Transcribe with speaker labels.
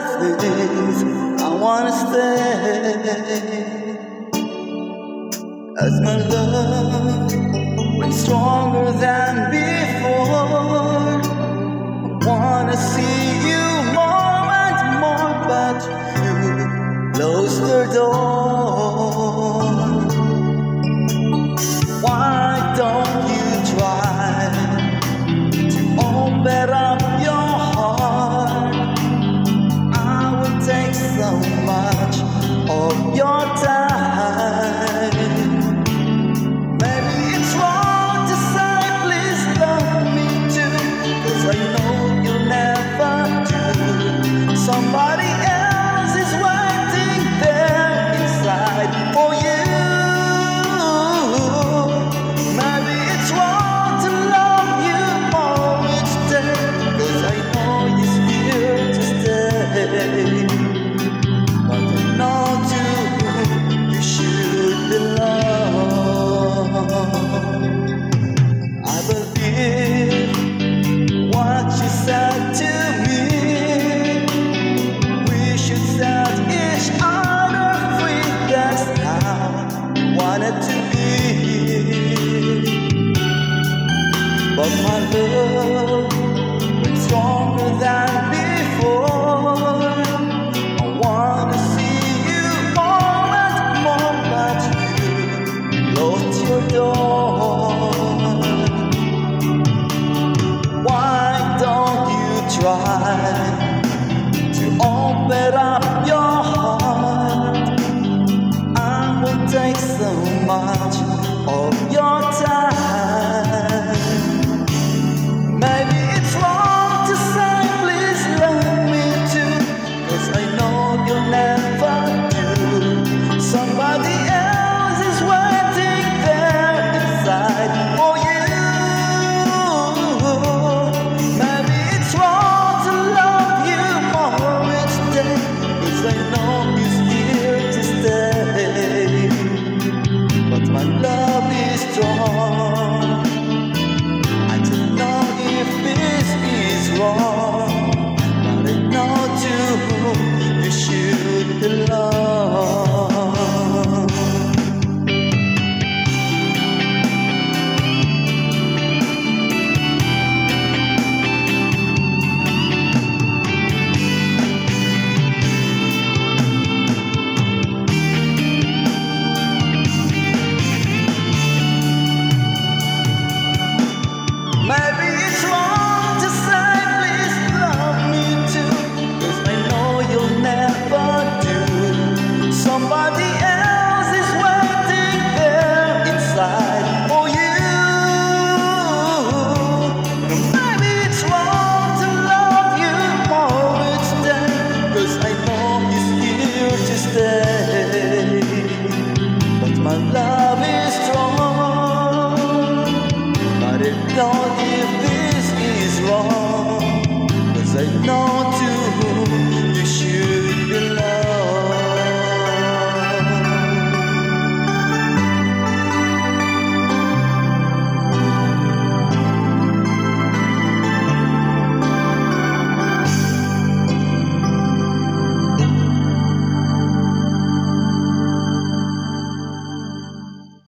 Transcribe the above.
Speaker 1: things I wanna stay. As my love went stronger than before, I wanna see you more and more, but you closed the door. Why don't you try to open up your heart? I will take so much of your time. Maybe it's wrong to say please love me too, 'cause I know you'll never do somebody else.